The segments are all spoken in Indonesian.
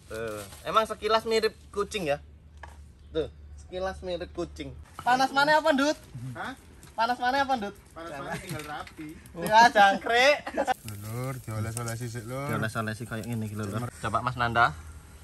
Tuh, emang sekilas mirip kucing ya? Tuh, sekilas mirip kucing. Panas mana apa, Dut? Hah? Panas mana apa, Dut? Panas mana tinggal rapi. Ya, jangkrik. Lur, dioles-olesi sik, Lur. Dioles-olesi kayak gini gitu, Lur. Coba Mas Nanda.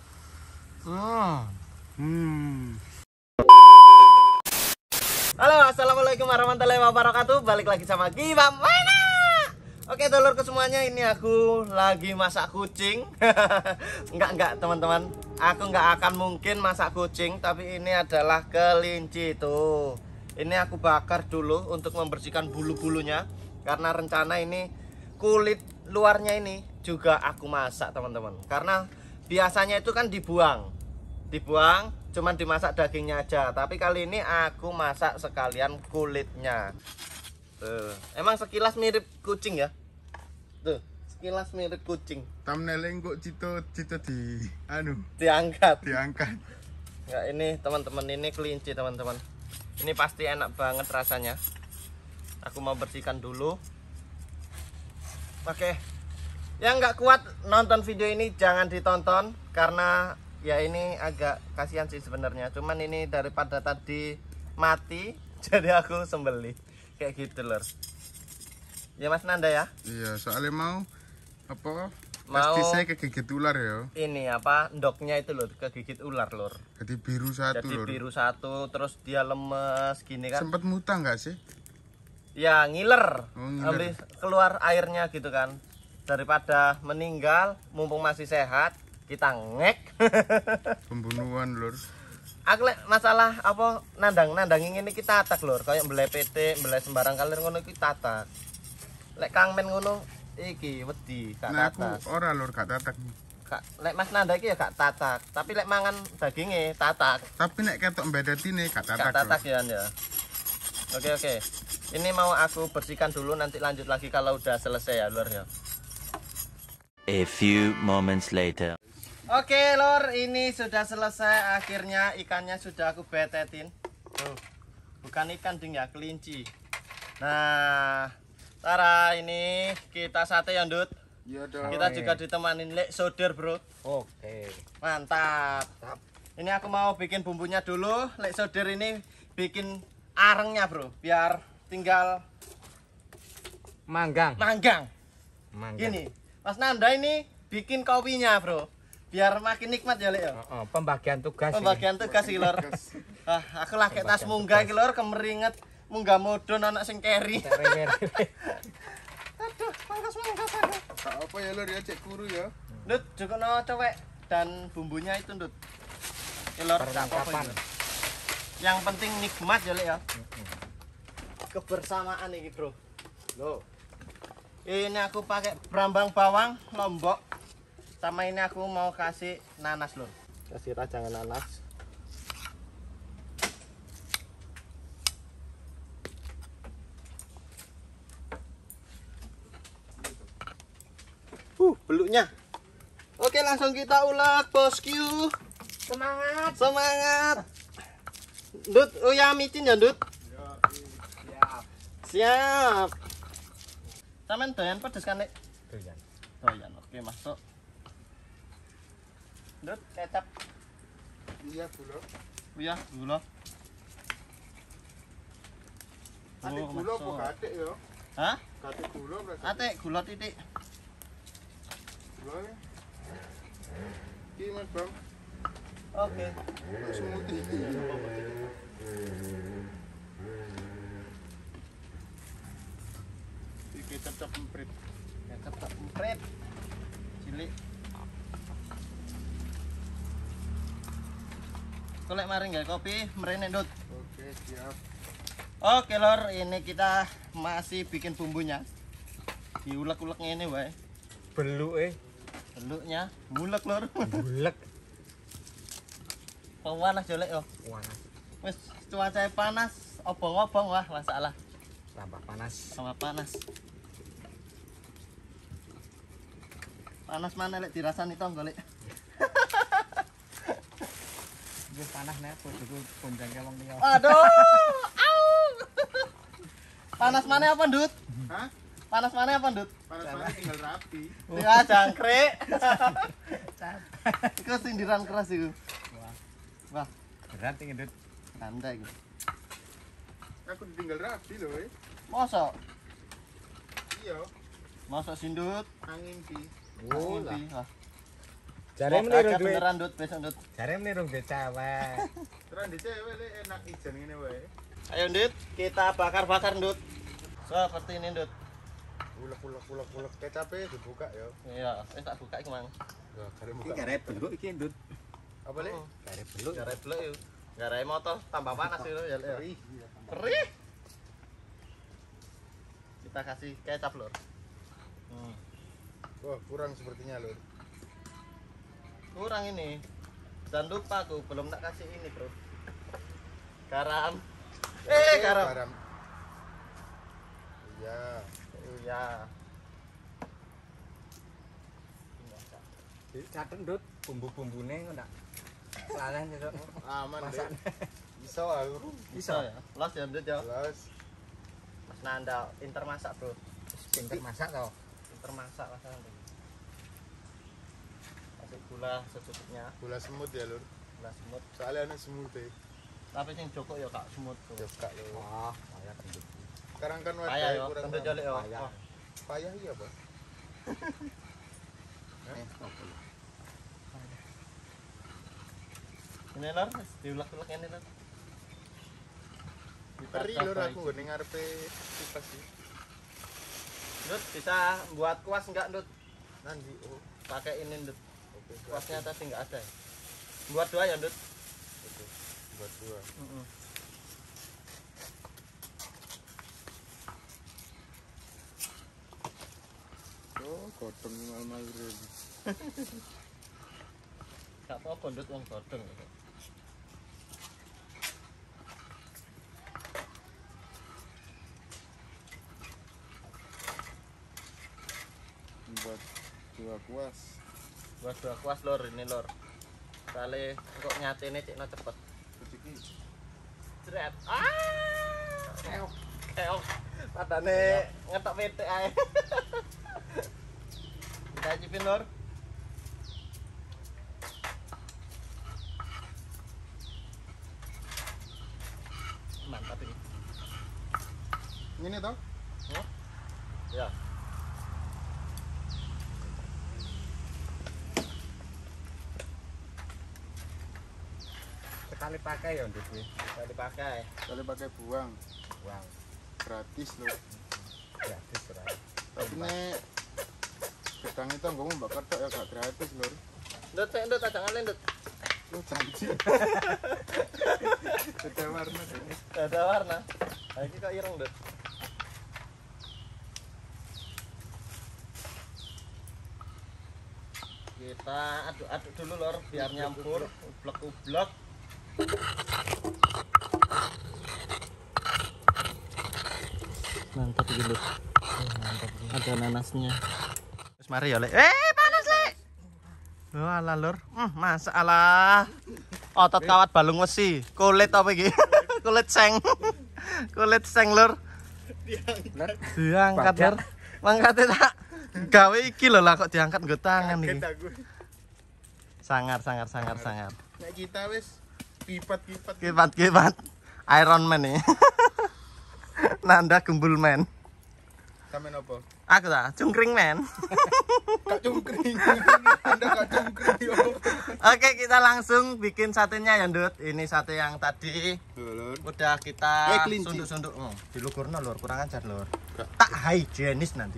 Halo, assalamualaikum warahmatullahi wabarakatuh. Balik lagi sama Gibam Mana. Oke, dulur ke semuanya, ini aku lagi masak kucing. Enggak teman-teman. Aku nggak akan mungkin masak kucing, tapi ini adalah kelinci tuh. Ini aku bakar dulu untuk membersihkan bulu-bulunya, karena rencana ini kulit luarnya ini juga aku masak, teman-teman. Karena biasanya itu kan dibuang, cuman dimasak dagingnya aja. Tapi kali ini aku masak sekalian kulitnya. Tuh, emang sekilas mirip kucing ya? Tuh, sekilas mirip kucing. Thumbnailnya kok cito Diangkat. Enggak, ini teman-teman, ini kelinci teman-teman. Ini pasti enak banget rasanya. Aku mau bersihkan dulu. Oke. Yang nggak kuat nonton video ini jangan ditonton, karena ya ini agak kasihan sih sebenarnya. Cuman ini daripada tadi mati, jadi aku sembelih kayak gitu, Lur. Ya Mas Nanda ya. Iya, soalnya mau Mau saya kegigit ular ya. ini apa, ndoknya itu Lur, kegigit ular, Lur. Jadi biru satu, Jadi Lur. biru satu, terus dia lemes gini kan. Sempet muntah nggak sih? Ya ngiler. Oh, ngiler. Habis keluar airnya gitu kan. Daripada meninggal mumpung masih sehat, kita ngek. Pembunuhan, Lur. Aku lek masalah apa nandang ini kita atak, Lur. Kayak mbelai PT, mbelai sembarang kalir ngono iki tatak. Lek Kang Men ngono iki wedi gak Nah, aku tatak. ora, Lur, gak tatak. Lek Mas Nanda iki ya gak tatak, tapi lek mangan dagingnya tatak. Tapi nek ketok mbedetine gak tatak. Gak tatak ya, ya. Oke. Ini mau aku bersihkan dulu, nanti lanjut lagi kalau udah selesai ya, Lur ya. A few moments later. Oke, Lur, ini sudah selesai. Akhirnya ikannya sudah aku betetin. Tuh. Bukan ikan ding ya, kelinci. Nah, Tara, ini kita sate ya, Ndut. Iya dong. Kita juga ditemanin lek soder, Bro. Oke. Mantap. Ini aku mau bikin bumbunya dulu. Lek soder ini bikin arengnya, Bro. Biar tinggal Manggang. Gini, Mas Nanda ini bikin kopinya, Bro. Biar makin nikmat ya, Lek ya. Pembagian tugas. Pembagian tugas iki, Lur. Aku lah kayak tas munggah iki, Lur, kemeringet munggah mudun anak sing keri. Aduh, mangkas aku. Gak apa ya, Lur, ya cek kuru ya. Ndut, juga no cewek dan bumbunya itu, Ndut. Ya, Lur, gak apa-apa ini. Yang penting nikmat ya, Lek ya. Kebersamaan ini, Bro. Loh. Ini aku pakai berambang bawang lombok. Sama ini aku mau kasih nanas, Lur. Kasih rajangan nanas. Beluknya. Oke, langsung kita ulek, bosku. Semangat. Ndut, ya micin ya, Ndut. Siap. Sampeyan doyan pedes kan, Nek? Doyan. Oke, masuk. Ndut, kecap. Iya, gula. Iya, gula. Ate gula apa gatik ya? Hah? Gatik gula berarti. Ate gula titik. Gula ya. Iki Mas Bang, Oke. smoothie. Iki tetep emprit. Kecap tak emprit. Cilik. Kolek mari nggak kopi, mrene, Ndut. Oke, siap. Oke, Lor, ini kita masih bikin bumbunya. Diulek-ulek ngene wae. Beluke Beluknya bulek, Lor. bulek. Panas jolek yo. Panas. Wis cuaca panas, obong-obong wah masalah. Tambah panas. Sama panas. Panas mana lek dirasani tong golek. Wis panas nek bojoku bonjang wong liya. Aduh. Au. Panas mana apa, Ndut? Hah? Panas mana apa, Ndut? Panas-panas tinggal rapi. Ya jangkrik. Iku sindiran keras iku. Wah, Berat iki, Dut. santai iku. Aku ditinggal rapi loh, Mosok? Iya, Mosok sindut. angin ki. Oh, lah. Wah. Jare Semoga meniru aja duit. beneran, Dut, besok, Dut. Jare meniru duit cewek. Terus di cewek le enak ijan ngene wae. Ayo, Dut, kita bakar-bakar, Dut. Seperti ini, Dut. Ulek kecapnya dibuka ya. Iya, tak buka iki, Mang. Lah, kare Iki buka. garep beluk iki, Dut. Apa le? Garep beluk. Garai blek yuk. Garai motor tambah panas itu ya. Perih. Perih. Kita kasih kecap, Lur. Wah, kurang sepertinya lur. Kurang ini. Dan lupa aku belum tak kasih ini, Bro. Garam. Garam. Iya. Iya. Catet, Dut. Bumbu-bumbune kok ndak lalen itu. Aman deh. Masak. Bisa aku. Bisa ya. Los ya, Ndut ya. Jelas. Mas Nanda inter masak, Bro. Pinter masak tau. Inter masak Mas Nanda. Kasih gula secukupnya, Gula semut ya lur. gula semut. Soalnya ada semut deh. Tapi sing joko ya kak semut, Bro. Ya kak lur. Wah, kaya kendut. Sekarang kan Payah wadah ya, kurang. kendut jolek ya. Payah. Wah. Payah iya, Pak. Ini Lur, diulek-ulek ini Lur. Kita Perih lur coba aku iki. ngene ngarepe kipas sih. Dut, bisa buat kuas enggak, Dut? Nanti oh. Pakai ini, Dut. Oke. Kuasnya tadi enggak ada. Buat dua ya, Dut? Oke. Buat dua. Oh, gotong mal-mal lur. Enggak apa-apa, Dut, wong godhong. Buat dua kuas. Buat dua kuas, Lur, ini, Lur. Kali kok nyatene cikno cepet. Kuciki. Jret. Keok. Keok. Padane ngetok pitik ae. Kita cipin, Lur. Mantap ini. Ini toh? Ya. Sekali pakai ya, Dut. Bisa dipakai. Kali pakai buang. Wow, Gratis loh. gratis ora. Tapi nek gedang itu ngomong bakar tok ya gak gratis lur. Ndut, sik ndut aja ngalen, Ndut. Lu janji. Beda warna deh. Ada warna. Nah, ini kok ireng, Ndut. Kita aduk-aduk dulu, Lor, biar nyampur, ublek-ublek. Mantap iki, Lur. Mantap. Ada nanasnya. Terus mari ya, Lek. Panas, Lek. Walah, Lur. Masalah. Otot kawat balung wesi. Kulit apa iki? Kulit seng. Kulit seng, Lur. Diangkat, Lur. Mangkate tak gawe iki lho lah kok diangkat nggo tangan iki. Kaget aku. Sangar. Nek kita wis kipat-kipat. Kipat. Iron Man nih. Nanda Gembul Man. Sampeyan apa? Aku tak Cungkring Man. Kak cungkring. Anda kak cungkring yo. Oke, kita langsung bikin satenya ya, Ndut. Ini sate yang tadi Lur. udah kita kelinci. sunduk-sunduk. Dilugurno, Lur. Kurang ajar, Lur. Gak. Tak higienis nanti.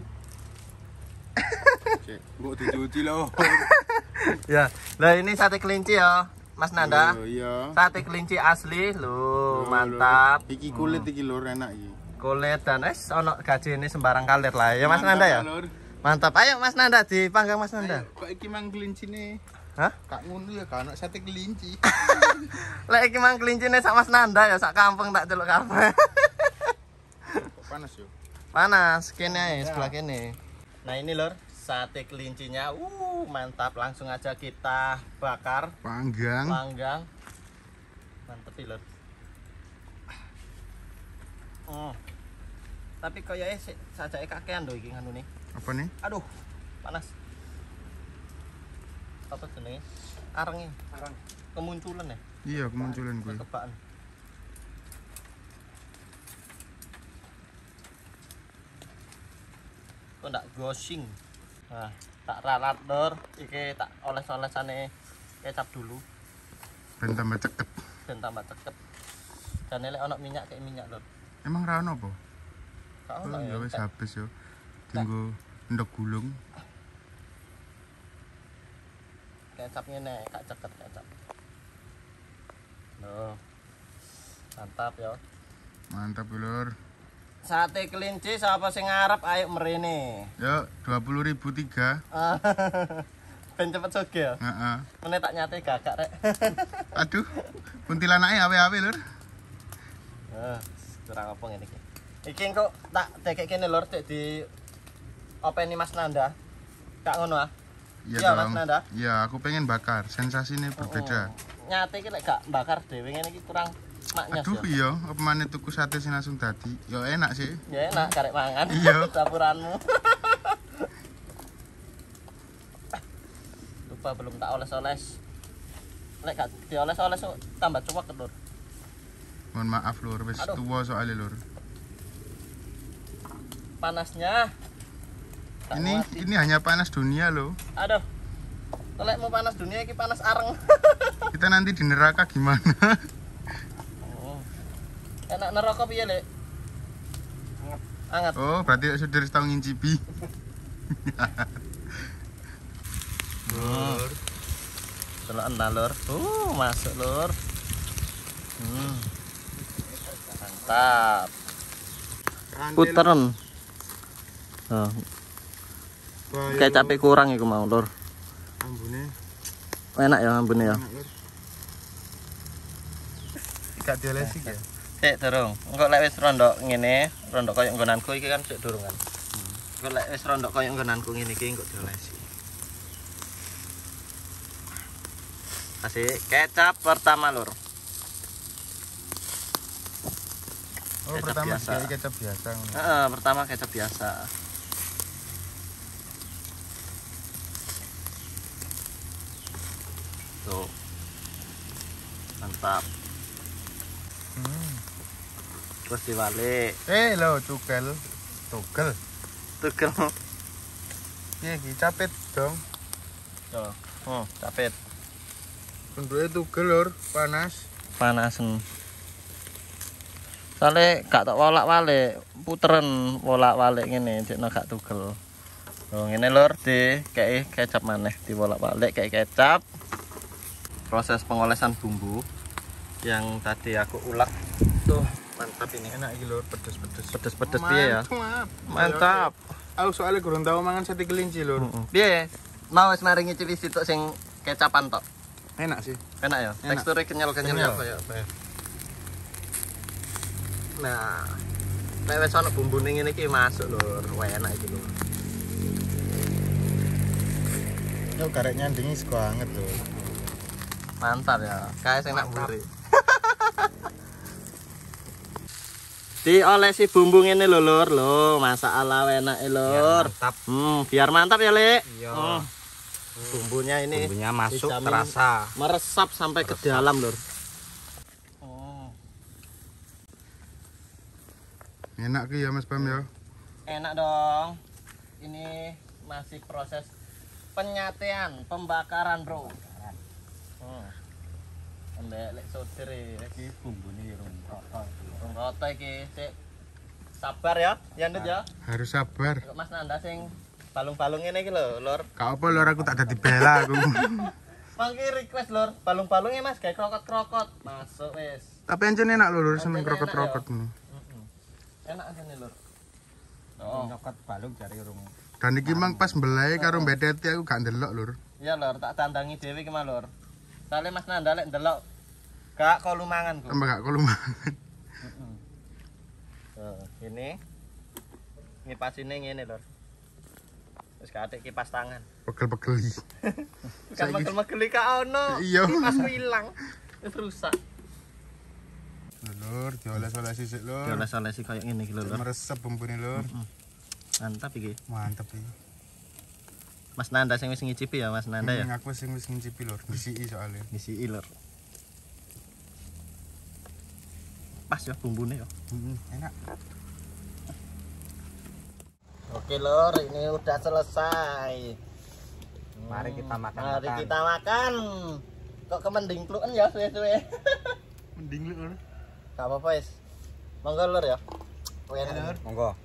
Cek, mbok dicuci lho. Ya. Lah ini sate kelinci ya, Mas Nanda. Oh iya. Sate kelinci asli, lho, mantap. Iki kulit iki lur enak iki. Kulit dan ono gajene sembarang kalir lah ya, Mas Nanda ya. Lur. Mantap. Ayo Mas Nanda dipanggang Mas Nanda. Kok iki mang kelincine? Hah? Kak ngono ya kan sate kelinci. Lek iki mang kelincine sak Mas Nanda ya sak kampung tak celuk kabeh. Kok panas yo? Panas kene ae sebelah kene. Nah ini Lur, sate kelincinya. Mantap. Langsung aja kita bakar, Panggang. panggang. Mantep iki, Lur. Tapi koyoke sajake kakean lho iki nganu nih. Apa nih? Aduh, panas. Apa jenenge? Arenge. Arang. Kemunculan ya. Iya, kemunculan gue. Kebaan. Kok ndak gosing. Nah, tak ralat lur, iki tak oles-olesane kecap dulu Ben tambah ceket. dan tambah ceket. Dan lek ono minyak kayak minyak lur. Emang ra ono apa? Gak Oh, ono ya ya. wis habis yo. Tunggu ndok gulung. Kecap ngene, kak ceket kecap. Loh. Mantap ya. Mantap lur. Sate kelinci siapa sing ngarep ayo mrene. Yo 20.000 3. Ben cepet soge ya. Heeh. Mene tak nyate gagak rek. Aduh. Kuntilanake awe-awe lur. Kurang apa ngene iki. Iki kok tak dekek kene lur dek di openi Mas Nanda. Gak ngono ah. Iya Iya, Mas dong. Nanda. Iya, aku pengen bakar. Sensasinya berbeda. Nyate iki lek gak bakar dhewe ngene iki kurang maknyas Aduh ya. iya, apa maneh tuku sate sing langsung dadi. Yo enak sih. Ya enak karek mangan. Iya. Sapuranmu. Lupa belum tak oles-oles. Lek gak dioles-oles kok tambah cuwek lur. Mohon maaf lur, wis Aduh. tuwa soalnya lur. Panasnya. Gak Ini muat. ini hanya panas dunia loh. Aduh. Lek mau panas dunia iki panas areng. Kita nanti di neraka gimana? Enak neraka piye, Lek? Anget. Oh, berarti sudah tahu ngincipi. Lur. Deloken ta, Lur. Masuk, Lur. Mantap. Puteren. Oh, kecape kurang iku mau, Lur. Ambune. Enak ya ambune ya. Gak diolesi ya. Sik durung. Engko lek wis rondok ngene, rondok koyo nggonanku iki kan sik durung kan. Engko lek wis rondok koyo nggonanku ngene iki engko diolesi. Kasih kecap pertama, Lur. Oh, Kecap pertama biasa. kayak kecap biasa ngono. Heeh, pertama kecap biasa. Tuh. Mantap. Terus dibalik. Lo cukel. Tugel. Tugel. Iya, iki capit dong. Tuh. Capit. Bentuknya tugel lur, panas. Panasen. Soale gak tok wolak-walik, puteren wolak-walik ngene, jekno gak tugel. Oh, ngene Lur, dikei kecap maneh, diwolak-walik kayak kecap. Proses pengolesan bumbu yang tadi aku ulek. Tuh, mantap ini. Enak iki lur, pedes-pedes. Pedes-pedes piye ya? Mantap. Mantap. Aku soalnya kurang tahu mangan sate kelinci lur. Piye? Mau wis mari ngicipi situk sing kecapan tok. Enak sih. Enak ya? Enak. Teksturnya kenyal-kenyal ya Kenyal. kayak apa ya? Nah, nek wis ana bumbune ngene iki masuk lur. Wah, enak iki lur. Yo karek nyandingi sego anget lho. Mantap ya. Kayak sing nak mburi. Diolesi bumbu ngene lho lur. Lho, masalah enake lur. Mantap. Biar mantap ya, Lek. Iya. Bumbunya ini Bumbunya masuk dijamin terasa. meresap sampai ke dalam lur. Enak ki ya Mas Bam ya. Enak dong. Ini masih proses penyatean, pembakaran, Bro. Ambek lek sodir iki bumbune rung roto iki sik sabar ya, Yandut ya. Harus sabar. Kok Mas Nanda sing balung-balung ngene iki lho, Lur. Kak apa lur aku tak dadi bela aku. Mangke request Lur, balung-balungnya Mas gawe krokot-krokot. Masuk wis. Tapi ancen enak lho lur seneng Ancen enak krokot-krokot ngono. Enak asane Lur. Oh, Nyokot balung jari urung. Dan iki mang pas mbelahe karo mbedeti aku gak ndelok lur. iya Lur, tak tandangi dhewe iki mah Lur. Soale Mas Nanda lek ndelok gak kolu mangan ku. Tambah gak kolumangan. Ini ngipasine ngene Lur. Wis katik kipas tangan. Pegel-pegeli. Kan megel-megel ka ono. Iya. Kipasku ilang. Wis rusak. Lur, dioles-olesi sik lur. Dioles-olesi kayak ngene iki lho lur. Meresep bumbune lur. Mantap iki. Mantep iki. Mas Nanda sing wis ngicipi ya Mas Nanda ya. Aku sing wis ngincipi lur, disiki soalnya. Ngisi lur. Pas ya bumbune ya. Enak. Oke lur, ini udah selesai. Mari kita makan. Mari kita makan. Kok kemending kluken ya suwe-suwe. Mending lur. Gak apa-apa wis. Monggo lur ya. Enak. Monggo.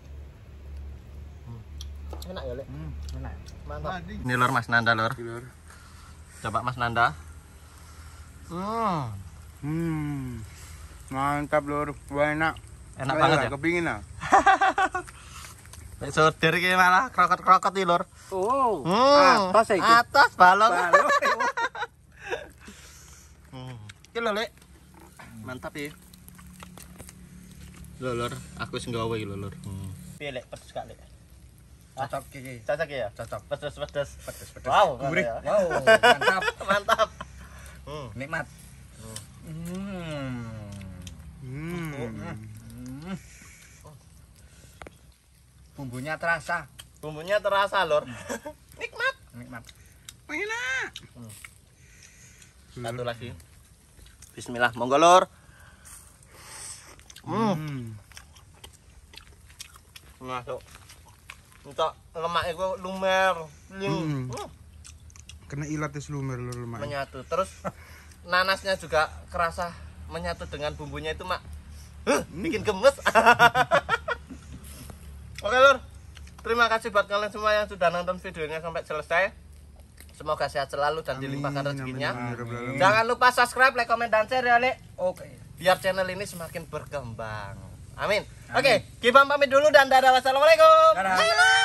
Enak ya, Lek. Enak. Mantap. Ini lur Mas Nanda lur. Lur. Coba Mas Nanda. Mantap lur. Wah enak. Enak banget ya. Kepingin ah. Nek soder iki malah krokot-krokot iki lur. Oh. Atas iki. Atas balok. Iki lho, Lek. Mantap iki. Lho lur, aku wis nggawe iki lho lur. Piye Lek, pedes gak Lek? Cocok iki. Cocok ya? Cocok. Pedes. Pedes. Wow, Gurih. ya. Wow, mantap. Mantap. Nikmat. Bumbunya terasa. Bumbunya terasa lur. Nikmat. Nikmat. Enak. Satu lagi. Bismillah, monggo lur. Masuk. Untuk lemak itu lumer, Kena ilat wis lumer lur lemak. menyatu. Terus nanasnya juga kerasa menyatu dengan bumbunya itu, Mak. Bikin gemes. Oke, Lur. Terima kasih buat kalian semua yang sudah nonton videonya sampai selesai. Semoga sehat selalu dan dilimpahkan rezekinya. Jangan lupa subscribe, like, comment, dan share ya, Lek. Oke. Biar channel ini semakin berkembang. Amin. Oke, Kibam pamit dulu dan dadah. Wassalamualaikum. Dadah.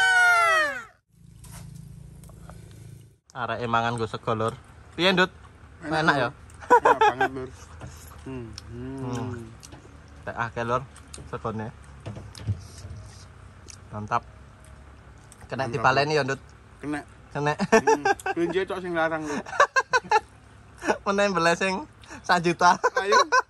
Arek emangan go sego lur. Piye, Ndut? Enak ya? Enak banget lur. Tak akeh lur segone. Mantap. Kena dibaleni ya, Ndut. Kena. Kena. Pinje tok sing larang lur. Meneh mbelesing 1 juta. Ayo.